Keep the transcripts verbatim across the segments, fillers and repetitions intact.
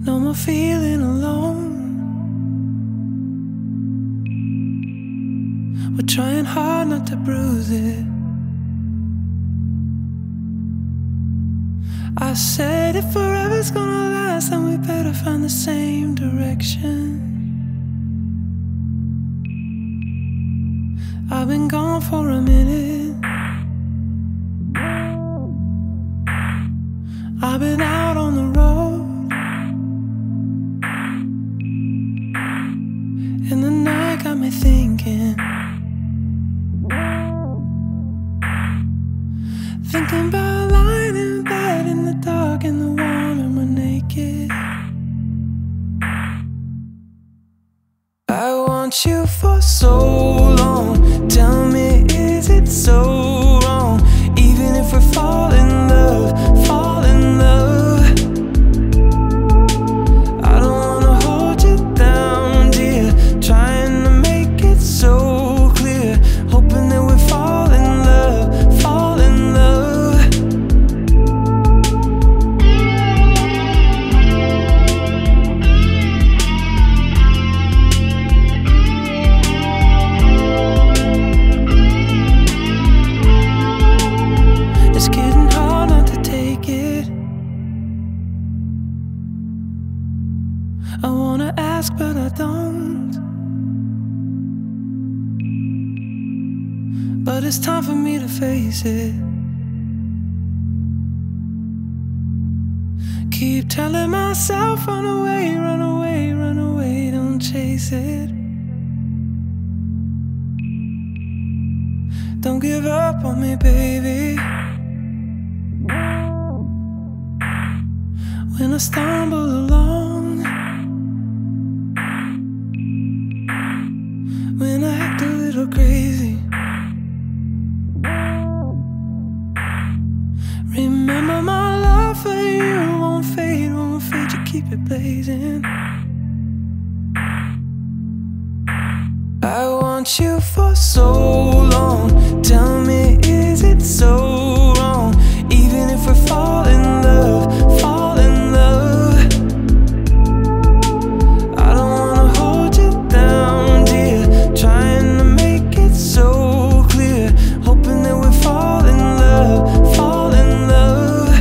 No more feeling alone. We're trying hard not to bruise it. I said if forever's gonna last, then we better find the same direction. I've been gone for a minute. I've been out on the road, and the night got me thinking. Thinking about lying in bed in the dark, in the warm, and we're naked. I want you for so long. Tell me, is it so wrong? Even if we fall in love, fall in love, I don't wanna hold you down, dear. Trying to make it so clear, hoping that we fall in love, fall in love. It's getting hard not to take it. I wanna ask, but I don't. But it's time for me to face it. Keep telling myself, run away, run away, run away, don't chase it. Don't give up on me, baby. When I stumble along, when I act a little crazy, remember my love for you won't fade, won't fade, you keep it blazing. I want you for so long. Tell me, is it so wrong? Even if we fall in love, fall in love, I don't wanna hold you down, dear. Trying to make it so clear, hoping that we fall in love, fall in love.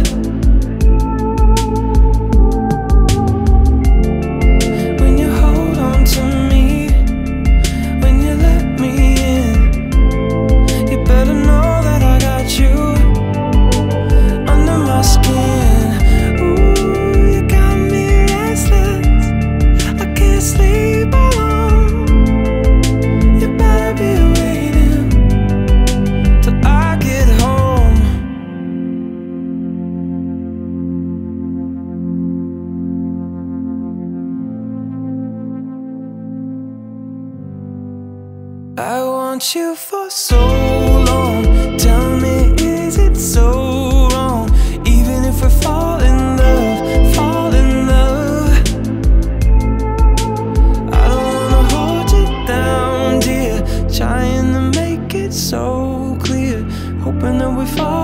When you hold on to me, when you let me in, you better know that I got you under my skin. Ooh, you got me restless, I can't sleep alone. You better be waiting till I get home. I want you for so long. Tell me, is it so wrong? Even if we fall in love, fall in love, I don't wanna hold you down, dear. Trying to make it so clear, hoping that we fall